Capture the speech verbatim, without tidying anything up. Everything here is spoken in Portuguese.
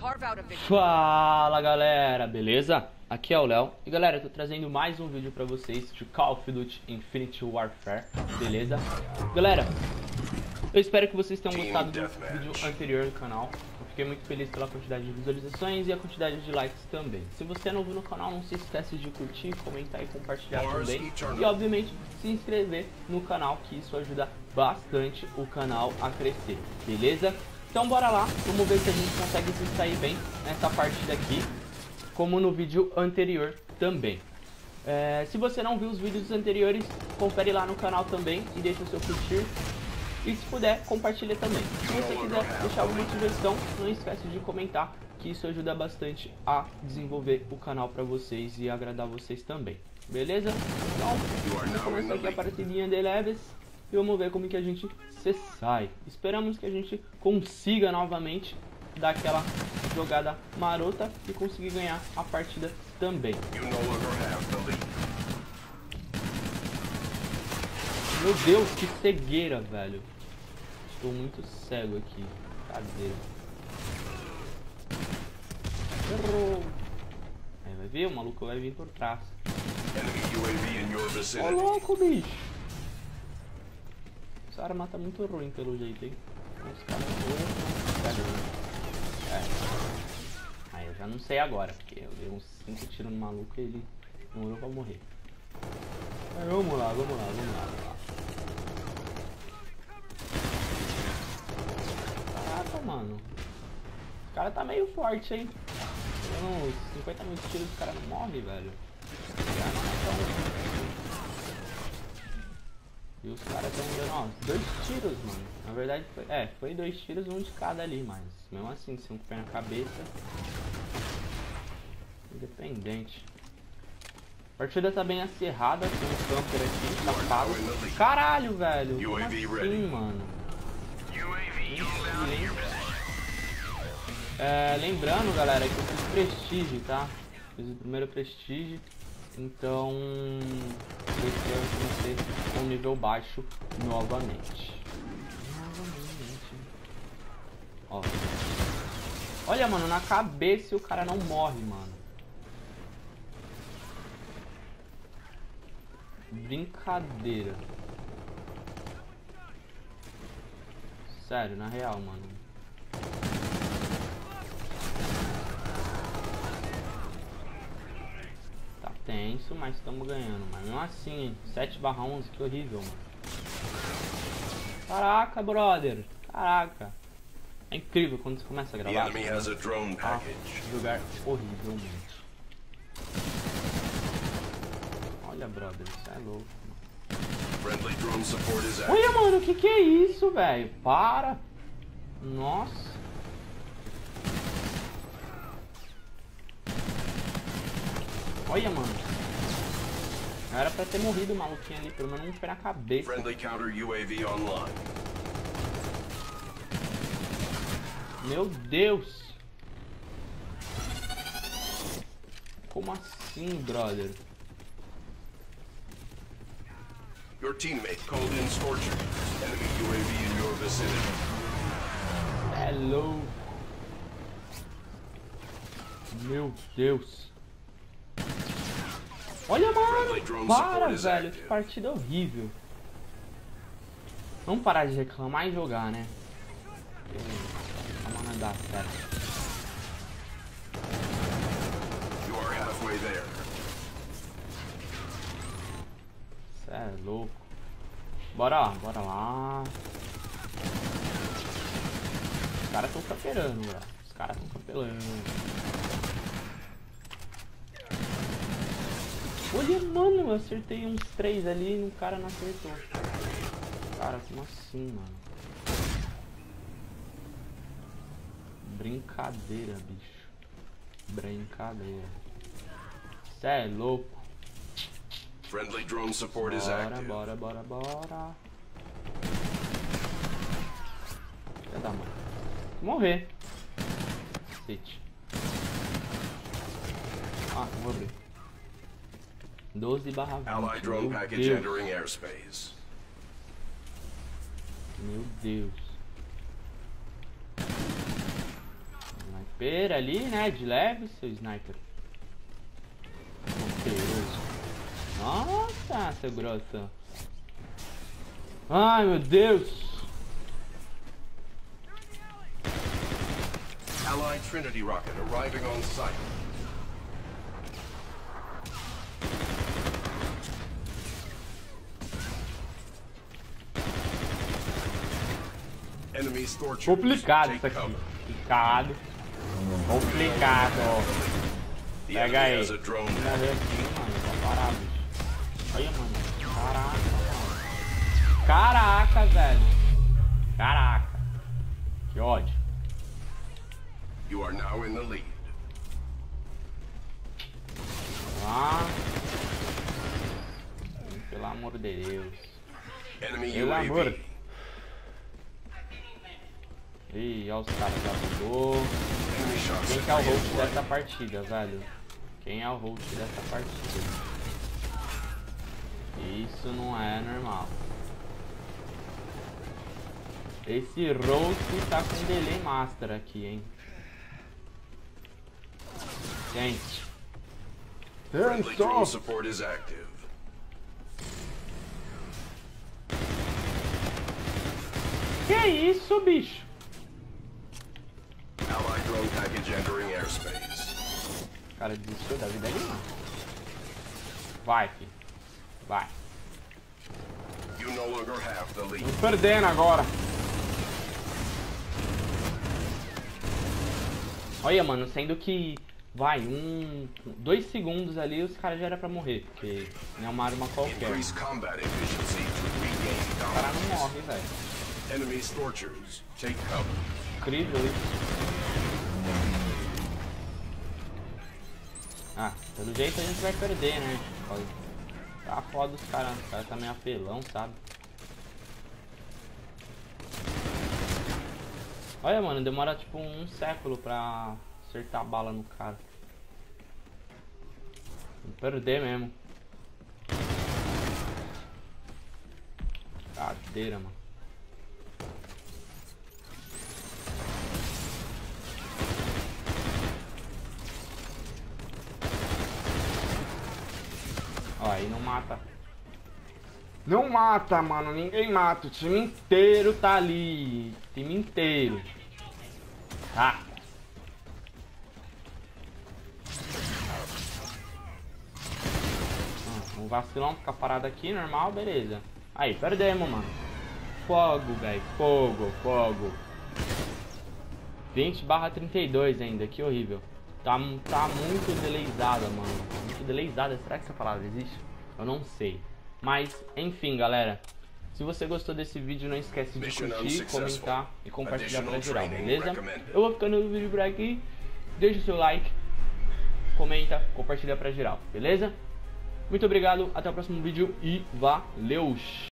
Fala galera, beleza? Aqui é o Léo e galera, eu tô trazendo mais um vídeo pra vocês de Call of Duty Infinite Warfare, beleza? Galera, eu espero que vocês tenham gostado do vídeo anterior do canal. Eu fiquei muito feliz pela quantidade de visualizações e a quantidade de likes também. Se você é novo no canal, não se esquece de curtir, comentar e compartilhar também. E obviamente se inscrever no canal, que isso ajuda bastante o canal a crescer, beleza? Então bora lá, vamos ver se a gente consegue se sair bem nessa partida aqui, como no vídeo anterior também. É, se você não viu os vídeos anteriores, confere lá no canal também e deixa o seu curtir. E se puder, compartilha também. Se você quiser deixar alguma sugestão, não esquece de comentar, que isso ajuda bastante a desenvolver o canal para vocês e agradar vocês também. Beleza? Então, vamos começar aqui a partidinha de leves e vamos ver como que a gente se sai. Esperamos que a gente consiga novamente dar aquela jogada marota e conseguir ganhar a partida também. Meu Deus, que cegueira, velho. Estou muito cego aqui. Cadê? Errou. Aí vai ver, o maluco vai vir por trás. Ô louco, bicho. Essa arma tá muito ruim pelo jeito, hein? Os caras é. Aí eu já não sei agora, porque eu dei uns cinco tiros no maluco e ele demorou pra morrer. Mas vamos lá, vamos lá, vamos lá, vamos lá. Caraca, mano. O cara tá meio forte, hein? Uns cinquenta mil tiros, o cara não morre, velho. E os caras estão dando, ó, dois tiros, mano. Na verdade, foi, é, foi dois tiros, um de cada ali, mas mesmo assim, se um pé na cabeça. Independente. A partida tá bem acirrada, tem um camper aqui, tapado. Caralho, velho. Como assim, mano? É, lembrando, galera, que eu fiz prestígio, tá? Fiz o primeiro prestígio. Então, eu comecei com um nível baixo novamente. Novamente. Ó. Olha, mano, na cabeça o cara não morre, mano. Brincadeira. Sério, na real, mano. Tenso, mas estamos ganhando, mas mesmo assim, sete barra onze, que horrível, mano. Caraca, brother, caraca. É incrível quando você começa a gravar. Ah, jogar horrivelmente. Olha, brother, isso é louco, mano. Olha, mano, o que que é isso, velho? Para. Nossa. Olha, mano. Não era pra ter morrido o maluquinho ali, pelo menos um pé na cabeça. Meu Deus. Como assim, brother? Your teammate called in Scorcher. Enemy U A V in your vicinity. Hello. Meu Deus. Olha, mano, para, velho, que partida horrível. Vamos parar de reclamar e jogar, né? Vamos mandar certo. Cê é louco. Bora lá, bora lá. Os caras estão camperando, velho. Os caras estão camperando. Olha, mano, eu acertei uns três ali e o cara não acertou. Cara, como assim, mano? Brincadeira, bicho. Brincadeira. Cê é louco. Friendly drone support is active. Bora, bora, bora, bora. Já dá, mano. Morrer. Cacete. Ah, vou abrir. doze barra vinte. Allied drone package entering airspace. Meu Deus. Vai Espera ali, né? De leve, seu sniper. Poderoso. Nossa, seu grosso. Ai, meu Deus. Allied Trinity rocket arriving on site. Enemy Storchers. Complicado Take isso aqui. cover. Complicado. Complicado. The Pega enemy aí. has a drone. Morreu aqui, mano. Tá parado. Olha, mano. Caraca, mano. Caraca, velho. Caraca. Que ódio. You are now in the lead. Ah. Pelo amor de Deus. Enemy Pelo U A amor. V. Ih, olha os caras já mudou. Enemy shots. Quem que é o host dessa partida, velho? Quem é o host dessa partida? Isso não é normal. Esse host tá com delay master aqui, hein? Gente. Friendly drone support is active. Que isso, bicho? Allied drone package entering airspace. O cara desistiu da vida ali, mano. Vai, filho. Vai. You no longer have the lead. Tô perdendo agora. Olha, mano, sendo que vai um, dois segundos ali, os caras já era pra morrer, porque não é uma arma qualquer. Increase combat efficiency to regain O cara não dominance. morre, velho. Enemy Storchers, take cover. Incrível isso. Ah, pelo jeito a gente vai perder, né? Tá foda os caras, os caras tá meio apelão, sabe? Olha, mano, demora tipo um século pra acertar a bala no cara. Vou perder mesmo. Cadeira, mano. Ó, aí não mata. Não mata, mano. Ninguém mata. O time inteiro tá ali. O time inteiro. Tá. Ah, um vacilão ficar parado aqui, normal, beleza. Aí, perdemos, mano. Fogo, velho. Fogo, fogo. vinte barra trinta e dois ainda. Que horrível. Tá, tá muito delayzada, mano. Muito delayzada. Será que essa palavra existe? Eu não sei. Mas, enfim, galera. Se você gostou desse vídeo, não esquece de curtir, comentar e compartilhar pra geral, beleza? Eu vou ficando no vídeo por aqui. Deixa o seu like, comenta, compartilha pra geral, beleza? Muito obrigado, até o próximo vídeo e valeu!